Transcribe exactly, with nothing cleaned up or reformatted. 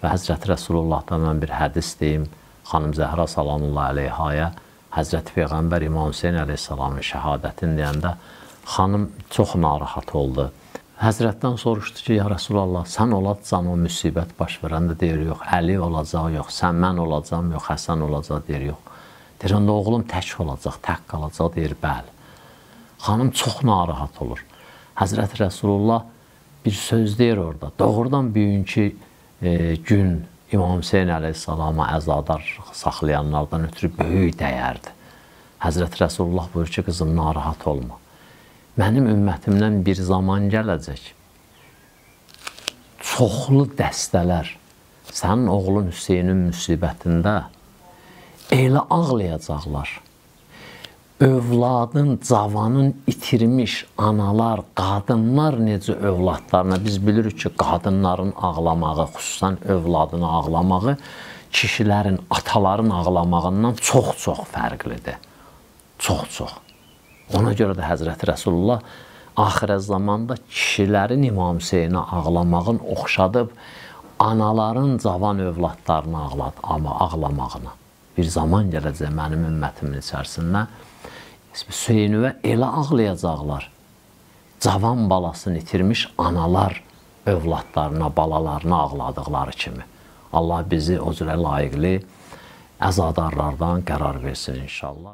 Və Həzrəti Rəsulullahdan mən bir hədis deyim, xanım Zəhra salamullahi aleyhaya, Həzrəti Peyğəmbər İmam Hüseyin əleyhissalamın şəhadətini deyəndə xanım çox narahat oldu. Həzrətdən soruşdu ki, ya Rəsulallah, sən olacaqsan o müsibət baş verəndə, deyir, yox, Əli olacaq, yox, sən mən olacaqam, yox, Həsən olacaq, deyir, yox. Deyir, onda oğlum tək olacaq, tək qalacaq, deyir, bəli. Xanım çox narahat olur. Həzrəti Rəsulullah bir söz deyir orada, doğrudan bugünkü e, gün İmam Hüseyin əleyhissalama əzadar saxlayanlardan ötürü böyük dəyərdir. Həzrəti Rəsulullah buyur ki, qızım, narahat olma. Mənim ümmətimdən bir zaman gələcək, çoxlu dəstələr sənin oğlun Hüseynin müsibətində elə ağlayacaqlar. Övladın, cavanın itirmiş analar, qadınlar necə övladlarına, biz bilirik ki, qadınların ağlamağı, xüsusən övladını ağlamağı, kişilərin, ataların ağlamağından çox-çox fərqlidir. Çox-çox. Ona görə də Həzrəti Rəsulullah axirə zamanda kişilərin İmam Hüseyinə ağlamağın oxşadıb, anaların cavan övladlarını ağlamağına. Bir zaman gələcək mənim ümmətimin içərisində Hüseynivə elə ağlayacaqlar. Cavan balasını itirmiş analar övladlarına, balalarına ağladıqları kimi. Allah bizi o cürə layiqli əzadarlardan qərar versin inşallah.